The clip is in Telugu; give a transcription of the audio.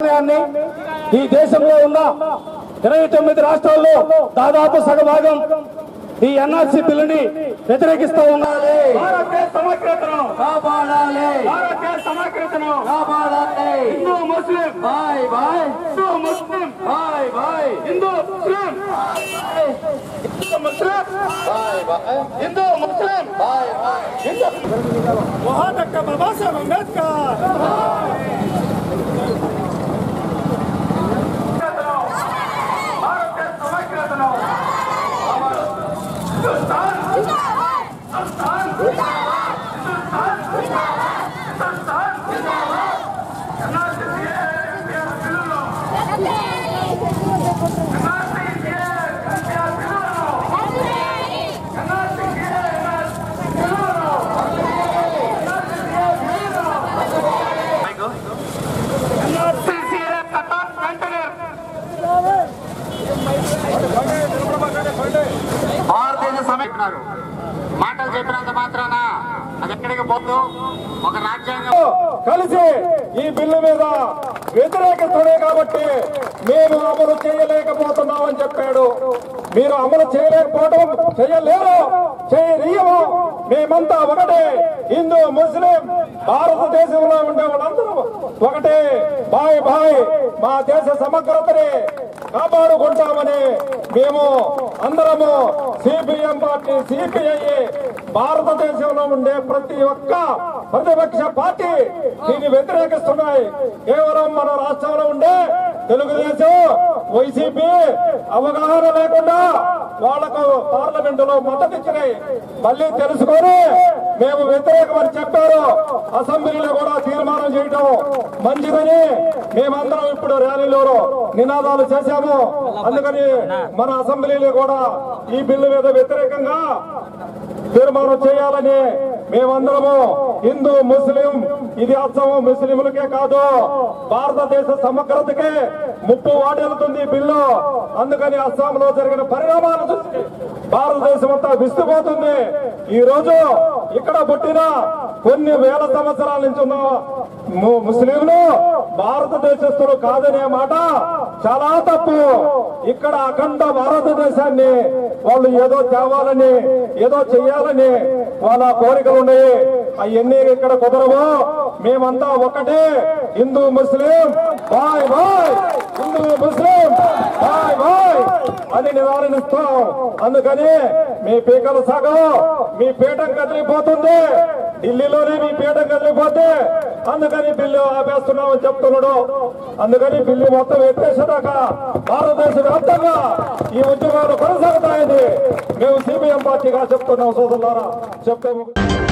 ఈ దేశంలో ఉన్న 29 రాష్ట్రాల్లో దాదాపు సగభాగం ఈ ఎన్ఆర్సీ బిల్లుని వ్యతిరేకిస్తూ ఉన్నారు. సమగ్రతను కాపాడాలి, సమగ్రతను కాపాడాలి. హిందూ ముస్లిం బాయ్ బాయ్, హిందూ ముస్లిం బాయ్ బాయ్, హిందూ ముస్లిం హిందూ ముస్లిం బాయ్ బాయ్, హిందూ ముస్లిం బాయ్ బాయ్, హిందూ డాక్టర్ బాబా సాహెబ్ అంబేద్కర్. మాటలు చెప్పినంత మాత్రాన అది ఎక్కడికి పోదు. ఒక రాజ్యాంగం కలిసి ఈ బిల్లు మీద వ్యతిరేకిస్తున్నాయి కాబట్టి మేము అమలు చేయలేకపోతున్నామని చెప్పాడు. మీరు అమలు చేయలేకపోవడం చేయలేరు, చేయనీయము. మేమంతా ఒకటే, హిందూ ముస్లిం భారతదేశంలో ఉండే వాళ్ళందరూ ఒకటే. బాయ్ బాయ్, మా దేశ సమగ్రతని కాపాడుకుంటామని మేము అందరము సిపిఎం పార్టీ, సిపిఐ, భారతదేశంలో ఉండే ప్రతి ఒక్క ప్రతిపక్ష పార్టీ దీన్ని వ్యతిరేకిస్తున్నాయి. కేవలం మన రాష్ట్రంలో ఉండే తెలుగుదేశం, వైసీపీ అవగాహన లేకుండా వాళ్లకు పార్లమెంటులో మద్దతిచ్చినాయి. మళ్లీ తెలుసుకొని మేము వ్యతిరేకమని చెప్పారు. అసెంబ్లీలో కూడా తీర్మానం చేయడం మంచిదని మేమందరం ఇప్పుడు ర్యాలీలో నినాదాలు చేశాము. అందుకని మన అసెంబ్లీలో కూడా ఈ బిల్లు మీద వ్యతిరేకంగా తీర్మానం చేయాలని మేమందరము హిందూ ముస్లిం, ఇది అసలు ముస్లింలకే కాదు భారతదేశ సమగ్రతకే ముప్పు వాటిల్లుతుంది బిల్లు. అందుకని అస్సాంలో జరిగిన పరిణామాలు చూసి భారతదేశం అంతా విస్తుపోతుంది. ఈ రోజు ఇక్కడ పుట్టిన కొన్ని వేల సంవత్సరాల నుంచి ఉన్న ముస్లింలు భారతదేశస్తులు కాదనే మాట చాలా తప్పు. ఇక్కడ అఖండ భారతదేశాన్ని వాళ్ళు ఏదో తేవాలని, ఏదో చెయ్యాలని వాళ్ళ కోరికలు ఉన్నాయి. అవన్నీ ఇక్కడ కుదరవు. మేమంతా ఒకటే, హిందూ ముస్లిం బాయ్ బాయ్, హిందూ ముస్లిం బాయ్ బాయ్ అని నివారణిస్తాం. అందుకని మీ పీకల సగం మీ పీఠం కదిలిపోతుంది. ఢిల్లీలోనే మీ పీఠం కదిలిపోతే అందుకని బిల్లు ఆపేస్తున్నామని చెప్తున్నాడు. అందుకని బిల్లు మొత్తం ఎత్తేసేదాకా భారతదేశ వ్యాప్తంగా ఈ ఉద్యమాలు కొనసాగుతాయని మేము సిపిఎం పార్టీగా చెప్తున్నాం. సోదరులారా చెప్తాము.